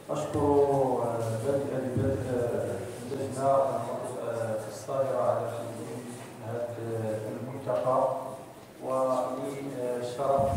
أشكر اللجنة الصادرة على تنظيم هذا الملتقى، وللشرف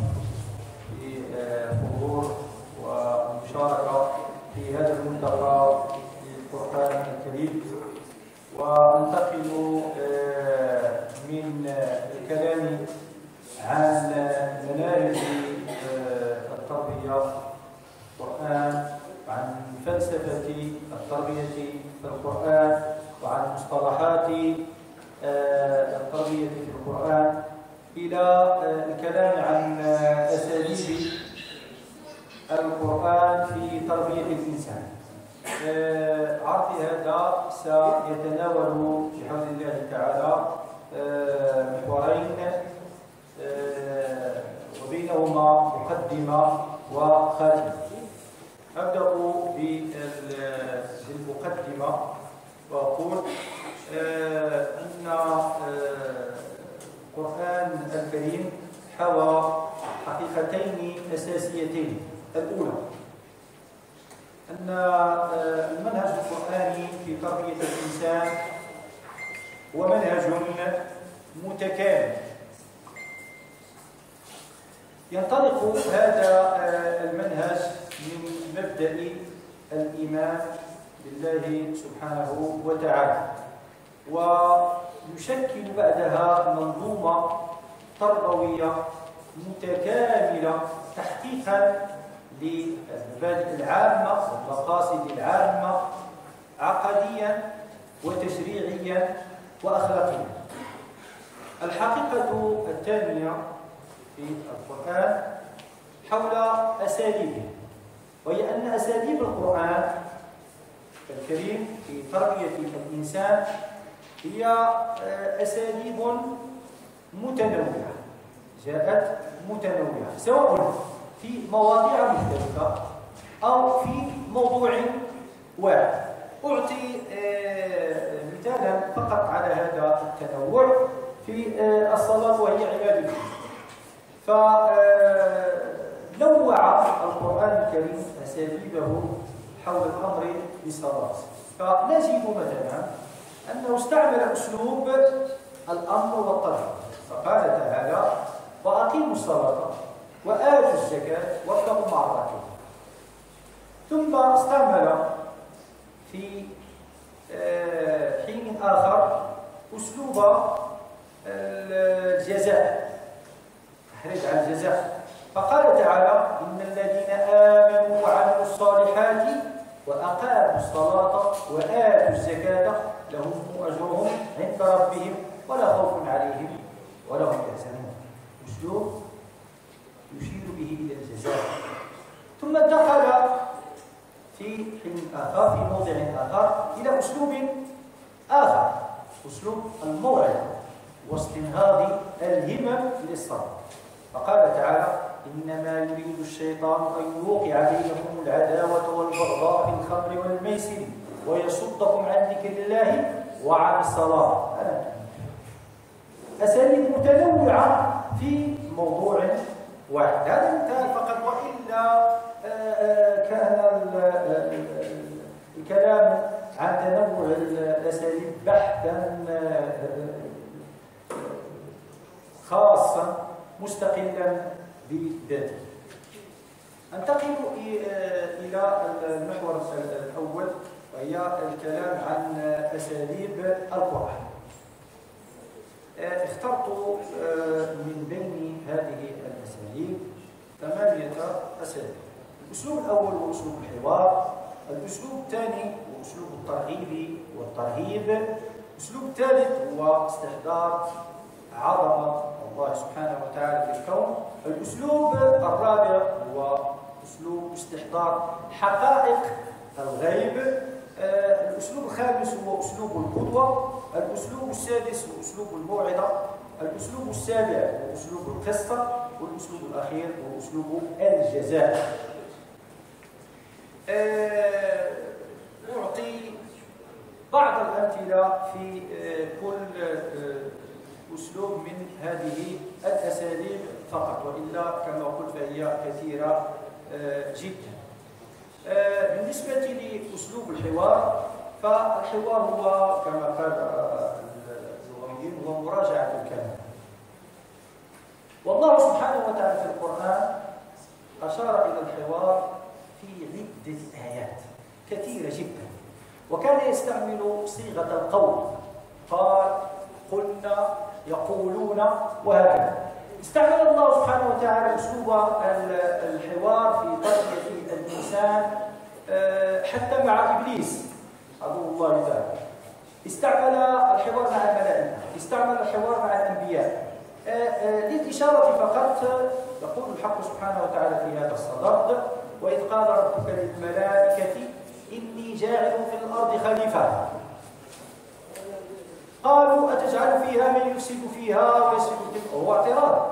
بحضور والمشاركة في هذا الملتقى للقرآن الكريم. وأنتقل من الكلام عن مناهج التربية القرآن، وعن فلسفة التربية في القرآن، وعن مصطلحات التربية في القرآن، إلى الكلام عن أساليب القرآن في تربية الإنسان. عرضي هذا سيتناول بحول الله تعالى محورين، وبينهما مقدمة وخاتمة. أبدأ بالمقدمة وأقول أن القرآن الكريم حوى حقيقتين أساسيتين. الأولى أن المنهج القرآني في تربية الإنسان هو منهج متكامل. ينطلق هذا المنهج من مبدأ الإيمان بالله سبحانه وتعالى، ويشكل بعدها منظومة تربوية متكاملة تحقيقا للمبادئ العامة والمقاصد العامة عقديا وتشريعيا وأخلاقيا. الحقيقة الثانية في القرآن حول أساليبه، وهي أن أساليب القرآن الكريم في تربية الإنسان هي أساليب متنوعة، جاءت متنوعة سواء في مواضيع مختلفة أو في موضوع واحد. أعطي مثالا فقط على هذا التنوع في الصلاة وهي عبادة. فنوع القرآن الكريم أساليبه حول الأمر بالصلاة. فنجد مثلا أنه استعمل أسلوب الأمر والطلب، فقال تعالى: وأقيموا الصلاة وآتوا الزكاة واركعوا مع الراكعين. ثم استعمل في حين آخر أسلوب الجزاء، تحريض على الجزاء، فقال تعالى: إن الذين آمنوا وعملوا الصالحات وأقاموا الصلاة وآتوا الزكاة لهم أجرهم عند ربهم ولا خوف عليهم ولا هم يحزنون. أسلوب يشير به إلى الجزاء. ثم انتقل في حين آخر في موضع آخر إلى أسلوب آخر، أسلوب الموعظة واستنهاض الهمم للصلاة، فقال تعالى: إنما يريد الشيطان أن يوقع بينكم العداوة والبغضاء في الخمر والميسر ويصدكم عن ذكر الله وعن الصلاة. أساليب متنوعة في موضوع واحد. هذا مثال فقط، وإلا كان الكلام عن تنوع الأساليب بحثا خاصا مستقلا بذاته. أنتقل إلى المحور الأول، وهي الكلام عن أساليب القرآن. اخترت من بين هذه الأساليب 8 أساليب. الأسلوب الأول هو أسلوب الحوار، الأسلوب الثاني هو أسلوب الترغيب والترهيب، الأسلوب الثالث هو استحضار عظمة الله سبحانه وتعالى في الكون، الأسلوب الرابع هو أسلوب استحضار حقائق الغيب، الأسلوب الخامس هو أسلوب القدوة، الأسلوب السادس هو أسلوب الموعظة، الأسلوب السابع هو أسلوب القصة، والأسلوب الأخير هو أسلوب الجزاء. أعطي بعض الأمثلة في كل أسلوب من هذه الأساليب فقط، وإلا كما قلت فهي كثيرة جدا. بالنسبة فالحوار هو كما قال اللغويين هو مراجعة الكلام. والله سبحانه وتعالى في القرآن أشار إلى الحوار في عدة آيات كثيرة جدا، وكان يستعمل صيغة القول، قال، قلنا، يقولون، وهكذا. استعمل الله سبحانه وتعالى أسلوب الحوار في تربية الإنسان حتى مع إبليس عدو الله تعالى. استعمل الحوار مع الملائكة، استعمل الحوار مع الأنبياء. للإشارة فقط يقول الحق سبحانه وتعالى في هذا الصدد: وإذ قال ربك للملائكة إني جاعل في الأرض خليفة قالوا أتجعل فيها من يفسد فيها ويسفك الدماء. هو اعتراض،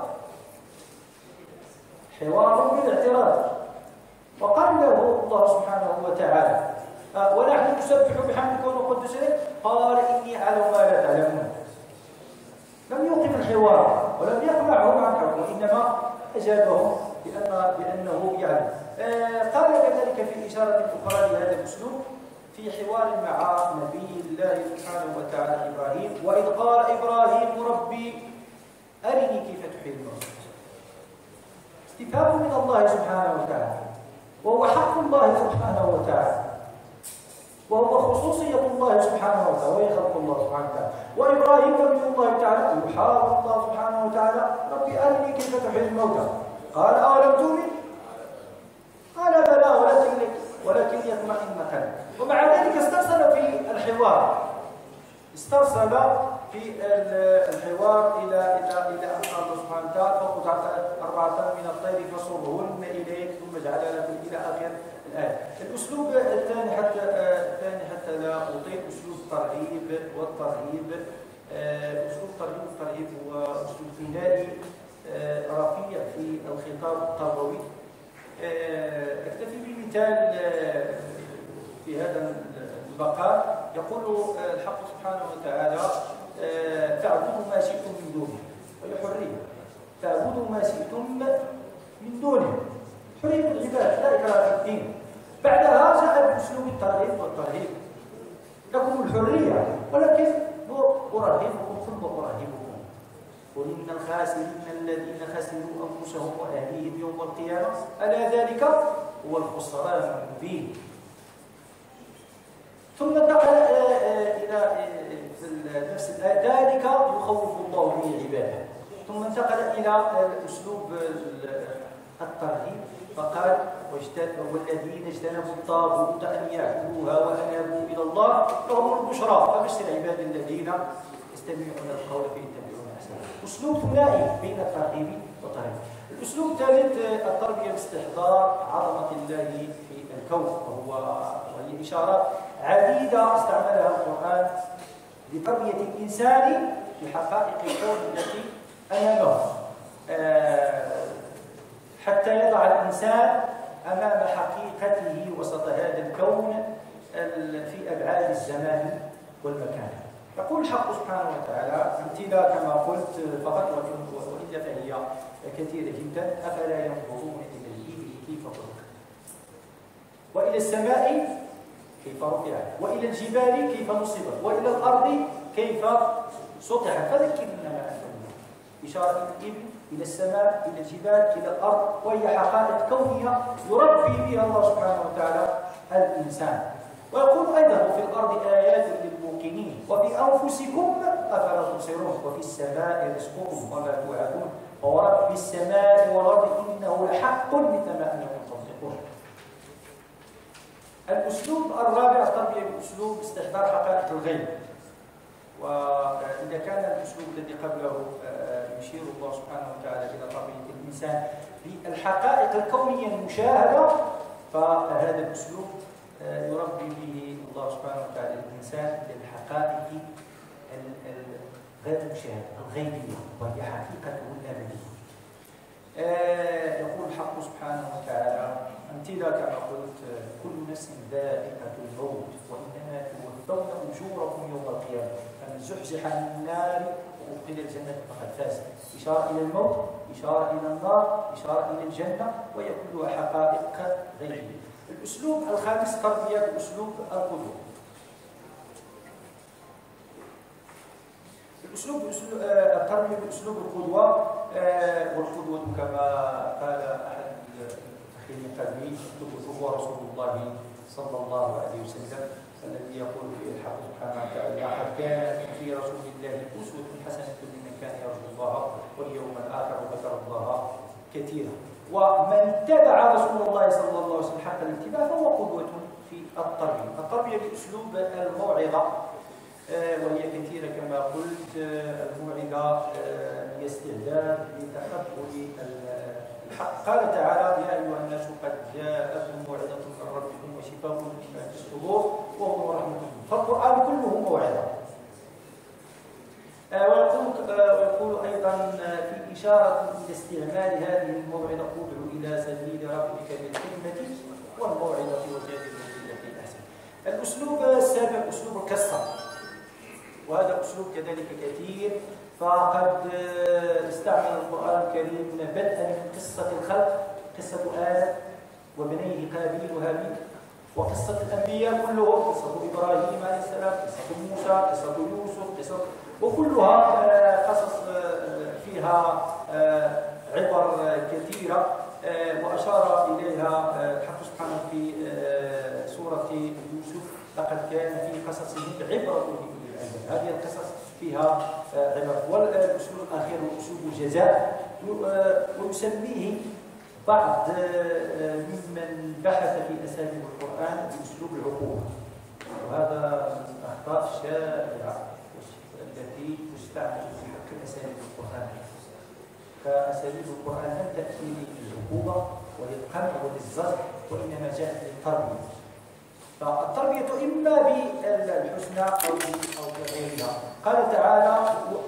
حوار بالاعتراض. وقال له الله سبحانه وتعالى: ونحن نسبح بحمدك ونقدس لك، قال إني أعلم ما لا تعلمون. لم يوقف الحوار ولم يقمعهم عن حكمه، وإنما أجابهم بأنه يعلم. قال كذلك في إشارة أخرى لهذا الأسلوب في حوار مع نبي الله سبحانه وتعالى إبراهيم: وإذ قال إبراهيم ربي أرني كيف تحيي الموتى. استفهام من الله سبحانه وتعالى، وهو حق الله سبحانه وتعالى، وهو خصوصية الله سبحانه وتعالى، وهي خلق الله سبحانه وتعالى. وإبراهيم نبي الله تعالى يحاور الله سبحانه وتعالى: ربي أرني كيف تحيي الموتى. قال: أولم تؤمن؟ قال: بلى ولكن يطمئن قلبي. ومع ذلك استرسل في الحوار، استرسل في الحوار إلى أن الله سبحانه وتعالى: فقطع 4 من الطير فصرهن إليك ثم جعل لكم إلى آخر الآية. الأسلوب الثاني حتى لا أطيل، أسلوب الترغيب والترهيب. أسلوب الترغيب والترهيب هو أسلوب غنائي رفيع في الخطاب التربوي. أكتفي بمثال في هذا المقام. يقول الحق سبحانه وتعالى: فاعبدوا ما شئتم من دونه، وهي حرية. فاعبدوا ما شئتم من دونه، حرية العباد، لا إكراه في الدين. بعدها جاء بأسلوب الترغيب والترهيب: لكم الحرية ولكن أرهبكم ثم أرهبكم. قل إن الخاسرين الذين خسروا أنفسهم وأهليهم يوم القيامة ألا ذلك هو الخسران المبين. ثم انتقل إلى نفس الآية: ذلك يخوف الله به عباده. ثم انتقل إلى أسلوب الترهيب فقال: والذين اجتنبوا الطاغوت أن يعبدوها وأنابوا إلى الله لهم البشرى فبشر عباد الذين يستمعون القول فيتبعون أحسنه. أسلوب ثنائي بين الترغيب والترهيب. الأسلوب الثالث التربية باستحضار عظمة الله في الكون، وهي إشارات عديدة استعملها القرآن لتربية الإنسان بحقائق الكون التي أمامه، حتى يضع الإنسان أمام حقيقته وسط هذا الكون في أبعاد الزمان والمكان. يقول الحق سبحانه وتعالى امثلة كما قلت فقط، وإلا فهي كثيرة جدا: أفلا ينظرون إلى الإبل كيف خلقت، وإلى السماء كيف رفعت، وإلى الجبال كيف نصبت، وإلى الأرض كيف سطحت. فذكر إنما أنت إشارة إلى الإبل، إلى السماء، إلى الجبال، إلى الأرض، وهي حقائق كونية يربي بها الله سبحانه وتعالى الإنسان. ويقول أيضا: وفي الأرض آيات للموقنين وفي أنفسكم أفلا تبصرون وفي السماء رزقكم وما توعدون ورب السماء والأرض إنه لحق مثل ما أنكم تنطقون. الأسلوب الرابع التربية بأسلوب استحضار حقائق الغيب. وإذا كان الأسلوب الذي قبله يشير الله سبحانه وتعالى إلى تربية الإنسان بالحقائق الكونية المشاهدة، فهذا الأسلوب يربي به الله سبحانه وتعالى الإنسان للحقائق غير المشاهدة الغيبية، وهي حقيقته الأبدية. يقول الحق سبحانه وتعالى أمثلة كما قلت: كل نفس ذائقة الموت وإنما توفون أجوركم يوم القيامة فمن زحزح عن النار وأدخل الجنة فقد فاز. إشارة إلى الموت، إشارة إلى النار، إشارة إلى الجنة، وهي كلها حقائق غيبية. الأسلوب الخامس تربية بأسلوب القدوة. التربية بأسلوب القدوة، والقدوة كما قال أحد الأخير من قبلي هو رسول الله صلى الله عليه وسلم الذي يقول في الحق سبحانه وتعالى: لقد كان في رسول الله أسوة حسنة لمن كان يرجو الله واليوم الآخر وذكر الله كثيرا. ومن اتبع رسول الله صلى الله عليه وسلم حق الاتباع فهو قدوة في التربية. التربية بأسلوب الموعظة وهي كثيرة كما قلت. الموعظة هي استعداد لتقبل الحق. قال تعالى: يا أيها الناس قد جاءكم موعظة من ربكم وشفاء لما في الصدور وهدى ورحمة لكم. فالقرآن كله موعظة. ويقول أيضا في إشارة إلى استعمال هذه الموعظة: ادع إلى سبيل ربك بالحكمة والموعظة وجادلهم بالتي أحسن. الأسلوب السابع أسلوب القصة، وهذا أسلوب كذلك كثير. فقد استعمل القرآن الكريم بدءا من قصة الخلق، قصة آدم وبنيه قابيل وهابيل، وقصة الأنبياء كلهم، قصة إبراهيم عليه السلام، قصة موسى، قصة يوسف، وكلها قصص فيها عبر كثيرة وأشار إليها الحق سبحانه في سورة يوسف: لقد كان في قصصهم عبرة لأولي الألباب. هذه القصص فيها عبر. والأسلوب الأخير هو أسلوب الجزاء، ويسميه بعض ممن بحث في أساليب القرآن بأسلوب العقوبة، وهذا من الأخطاء الشائعة التي تستعمل في حق أساليب القرآن. فأساليب القرآن لم تأتي للعقوبة وللقمع وللزجر، وإنما جاءت للتربية. فالتربية إما بالحسنى أو بغيرها. قال تعالى: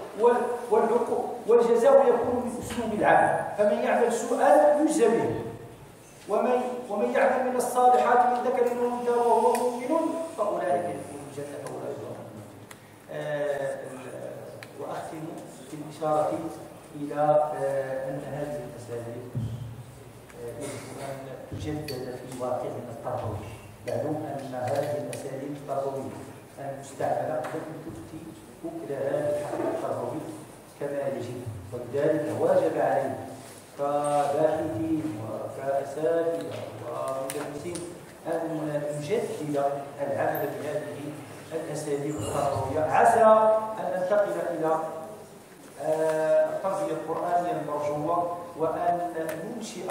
والجزاء يكون من أسلوب العمل، فمن يعمل سوءا يجزى به، ومن يعمل من الصالحات من ذكر أو أنثى وهو مؤمن فأولئك يدخلون الجنة وأولئك هم المفلحون. وأختم بالإشارة إلى أن هذه المسائل يجب أن تجدد في واقعنا التربوي. معلوم أن هذه المسائل التربوية المستعملة لم تؤتي أكلها للحق التربوي كما يجب، ولذلك واجب علينا كباحثين وكأساتذة ومدرسين أن نجدد العمل بهذه الأساليب التربوية، عسى أن ننتقل إلى التربية القرآنية المرجوة، وأن ننشئ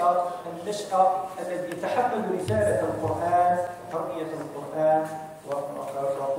النشأ الذي يتحمل رسالة القرآن، تربية القرآن